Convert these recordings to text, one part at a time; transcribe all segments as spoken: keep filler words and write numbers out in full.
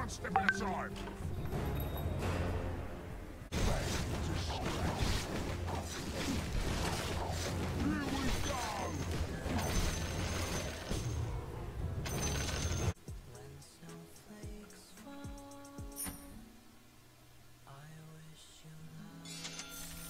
One step at a time. Here we go! When snowflakes fall, I wish you love.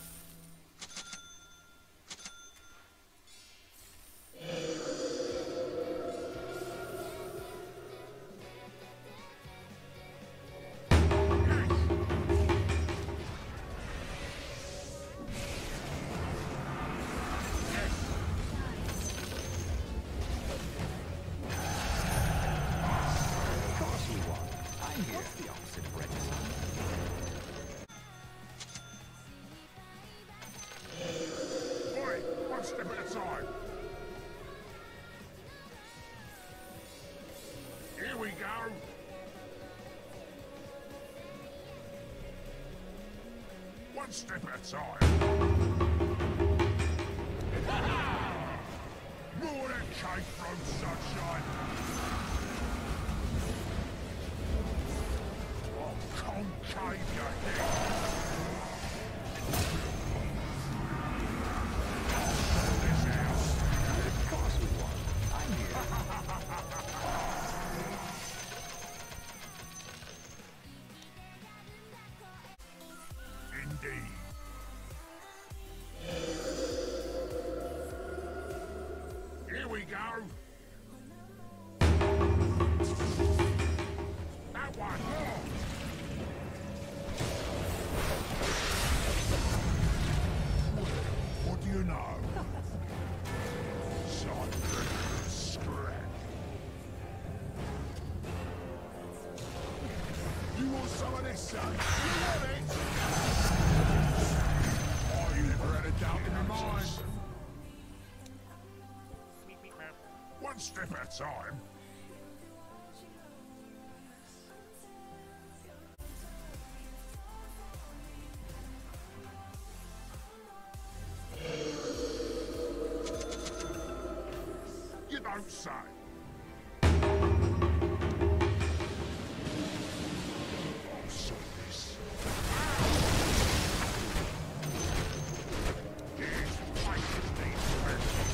What's the opposite of regicide? Oi! One step at a time. Here we go. One step at a time. More than cake from sunshine. Concave your head. This house. Of course we won. I'm here. Indeed. Here we go. That one. What do you know? Silent scrap. You want some of this, son? You want it? Oh, you never had a doubt in your mind. One step at a time. You don't say. Oh, so this. These places need special.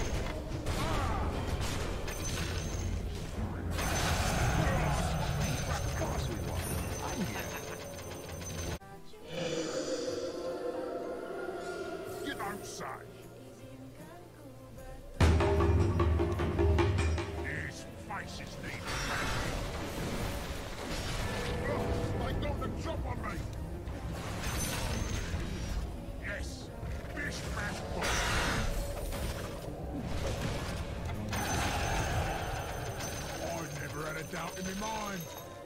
Of course we won. I'm here. You don't say. These faces need special. Oh, they got the drop on me. Yes, fish mash ball. I never had a doubt in my mind.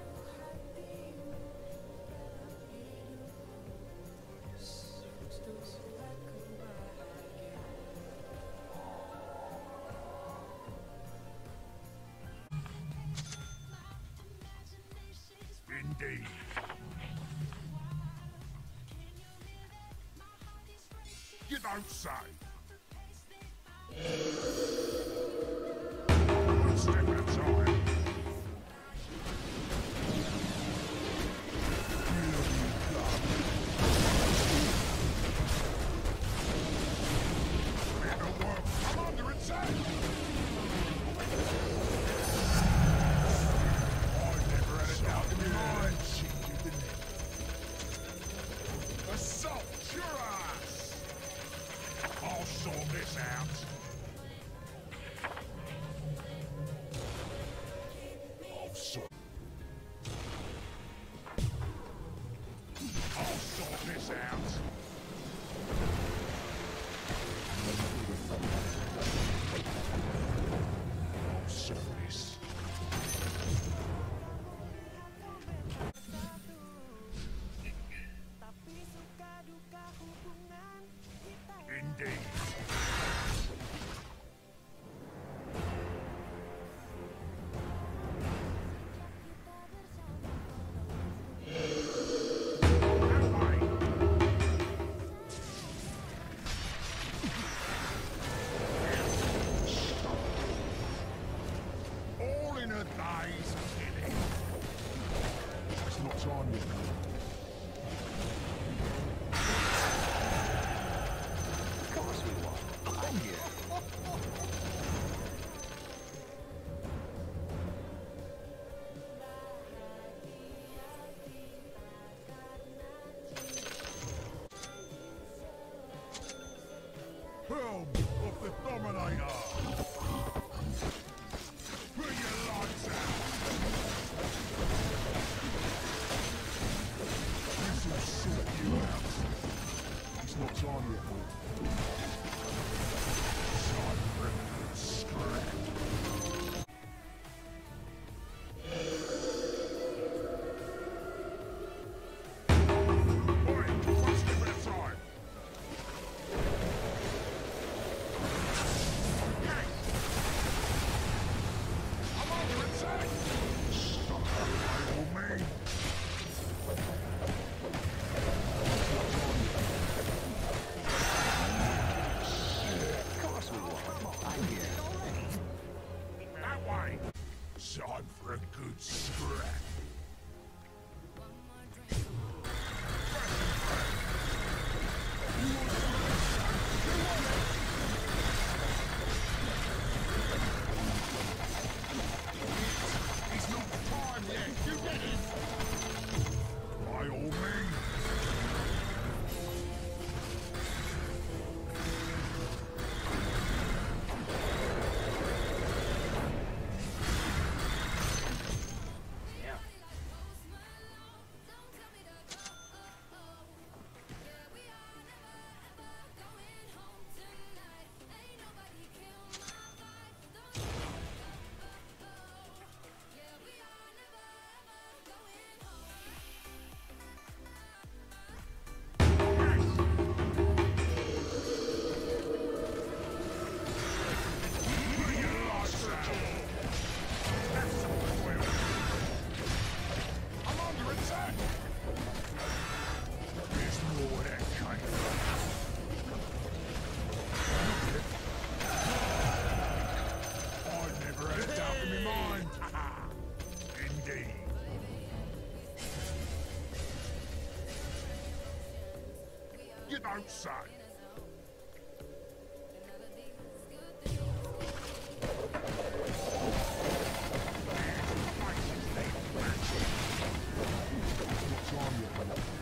Indeed. You don't say. One step at a time. It'll work. I'm under attack. I never had a doubt in my mind. Assault your ass! I'll sort this out. don't say. What's on your plate?